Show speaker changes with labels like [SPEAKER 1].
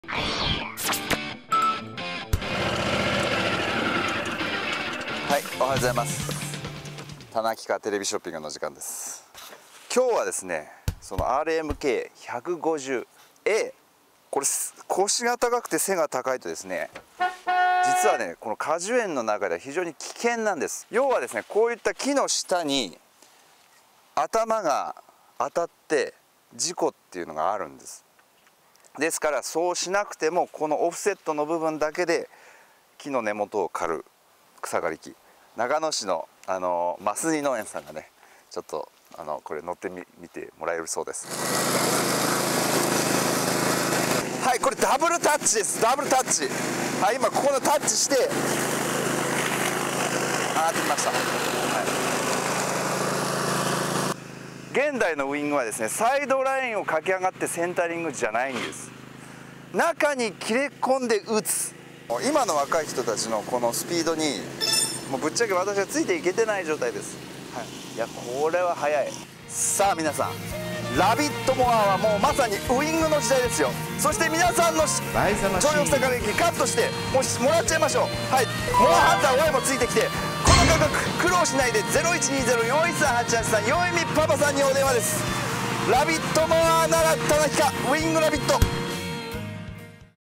[SPEAKER 1] はい、おはようございます。田中テレビショッピングの時間です。今日はですね、その RMK150A、 これ腰が高くて背が高いとですね、実はね、この果樹園の中では非常に危険なんです。要はですね、こういった木の下に頭が当たって事故っていうのがあるんです。ですからそうしなくても、このオフセットの部分だけで木の根元を刈る草刈り機、長野市の増荷農園さんがね、ちょっとこれ乗ってみてもらえるそうです。はい、これダブルタッチです。ダブルタッチ。はい、今ここのタッチして上がってきました。はい、現代のウイングはですね、サイドラインを駆け上がってセンタリングじゃないんです。中に切れ込んで打つ。今の若い人たちのこのスピードにもうぶっちゃけ私はついていけてない状態です。はい、いやこれは早い。さあ皆さん、ラビットモアはもうまさにウイングの時代ですよ。そして皆さんの常緑草刈り機カットしてもらっちゃいましょう。はい、モアハンター親もついてきて、この価格苦労しないで0120-413-883よいみパパさんにお電話です。ラビットモアなら田中ウイングラビット。